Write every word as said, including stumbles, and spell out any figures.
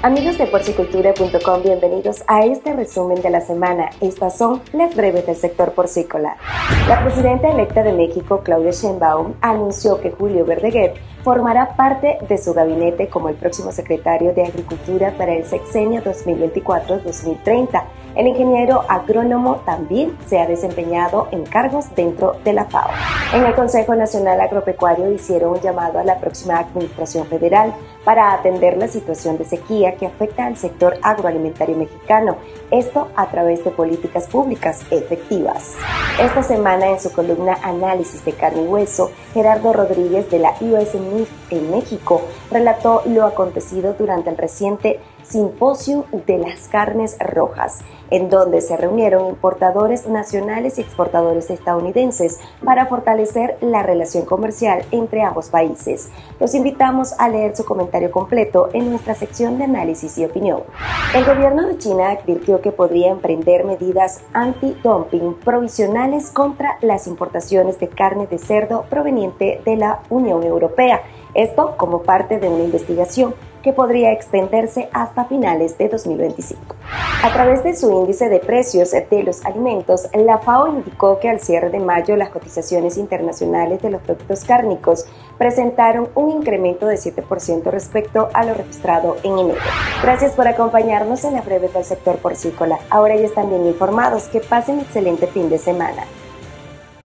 Amigos de porcicultura punto com, bienvenidos a este resumen de la semana. Estas son las breves del sector porcícola. La presidenta electa de México, Claudia Sheinbaum, anunció que Julio Verdaguer formará parte de su gabinete como el próximo secretario de Agricultura para el sexenio dos mil veinticuatro a dos mil treinta. El ingeniero agrónomo también se ha desempeñado en cargos dentro de la FAO. En el Consejo Nacional Agropecuario hicieron un llamado a la próxima administración federal para atender la situación de sequía que afecta al sector agroalimentario mexicano, esto a través de políticas públicas efectivas. Esta semana, en su columna Análisis de Carne y Hueso, Gerardo Rodríguez de la U S M I F en México relató lo acontecido durante el reciente Simposio de las Carnes Rojas, en donde se reunieron importadores nacionales y exportadores estadounidenses para fortalecer la relación comercial entre ambos países. Los invitamos a leer su comentario completo en nuestra sección de análisis y opinión. El gobierno de China advirtió que podría emprender medidas anti-dumping provisionales contra las importaciones de carne de cerdo proveniente de la Unión Europea, esto como parte de una investigación que podría extenderse hasta finales de dos mil veinticinco. A través de su índice de precios de los alimentos, la FAO indicó que al cierre de mayo las cotizaciones internacionales de los productos cárnicos presentaron un incremento de siete por ciento respecto a lo registrado en enero. Gracias por acompañarnos en la breve del sector porcícola. Ahora ya están bien informados. Que pasen un excelente fin de semana.